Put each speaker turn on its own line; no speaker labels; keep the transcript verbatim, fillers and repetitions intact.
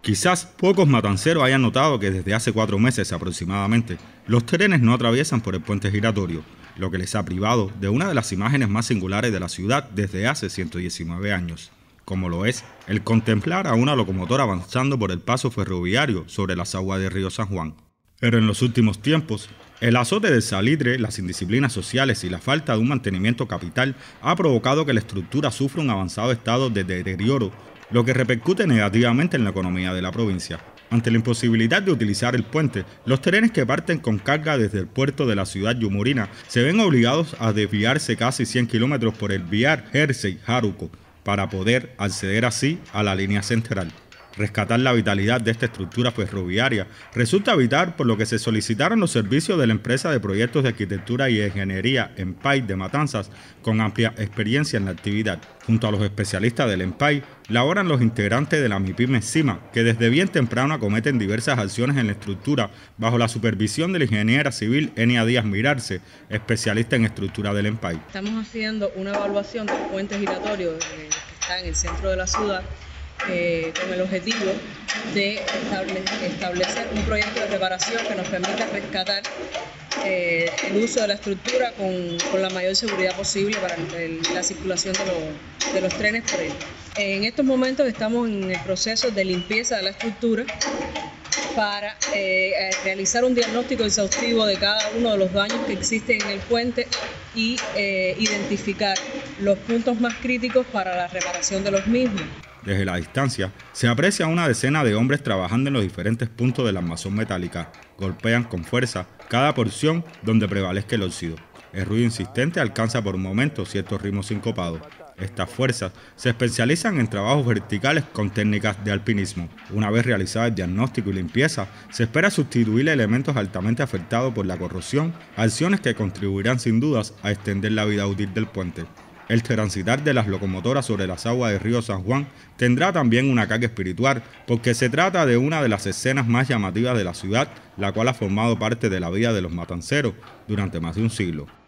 Quizás pocos matanceros hayan notado que desde hace cuatro meses aproximadamente los trenes no atraviesan por el puente giratorio, lo que les ha privado de una de las imágenes más singulares de la ciudad desde hace ciento diecinueve años, como lo es el contemplar a una locomotora avanzando por el paso ferroviario sobre las aguas del río San Juan. Pero en los últimos tiempos, el azote del salitre, las indisciplinas sociales y la falta de un mantenimiento capital ha provocado que la estructura sufra un avanzado estado de deterioro, lo que repercute negativamente en la economía de la provincia. Ante la imposibilidad de utilizar el puente, los trenes que parten con carga desde el puerto de la ciudad yumurina se ven obligados a desviarse casi cien kilómetros por el viar Jersey-Jaruco para poder acceder así a la línea central. Rescatar la vitalidad de esta estructura ferroviaria resulta vital, por lo que se solicitaron los servicios de la empresa de proyectos de arquitectura y ingeniería EMPAI de Matanzas, con amplia experiencia en la actividad. Junto a los especialistas del EMPAI, laboran los integrantes de la MIPYME CIMA, que desde bien temprano acometen diversas acciones en la estructura bajo la supervisión de la ingeniera civil Enia Díaz Mirarse, especialista en estructura del EMPAI.
Estamos haciendo una evaluación del puente giratorio eh, que está en el centro de la ciudad, Eh, con el objetivo de estable, establecer un proyecto de reparación que nos permita rescatar eh, el uso de la estructura con, con la mayor seguridad posible para el, la circulación de, lo, de los trenes por él. En estos momentos estamos en el proceso de limpieza de la estructura para eh, realizar un diagnóstico exhaustivo de cada uno de los daños que existen en el puente y eh, identificar los puntos más críticos para la reparación de los mismos.
Desde la distancia, se aprecia una decena de hombres trabajando en los diferentes puntos de la armazón metálica. Golpean con fuerza cada porción donde prevalezca el óxido. El ruido insistente alcanza por momentos ciertos ritmos sincopados. Estas fuerzas se especializan en trabajos verticales con técnicas de alpinismo. Una vez realizado el diagnóstico y limpieza, se espera sustituir elementos altamente afectados por la corrosión, acciones que contribuirán sin dudas a extender la vida útil del puente. El transitar de las locomotoras sobre las aguas del río San Juan tendrá también una carga espiritual, porque se trata de una de las escenas más llamativas de la ciudad, la cual ha formado parte de la vida de los matanceros durante más de un siglo.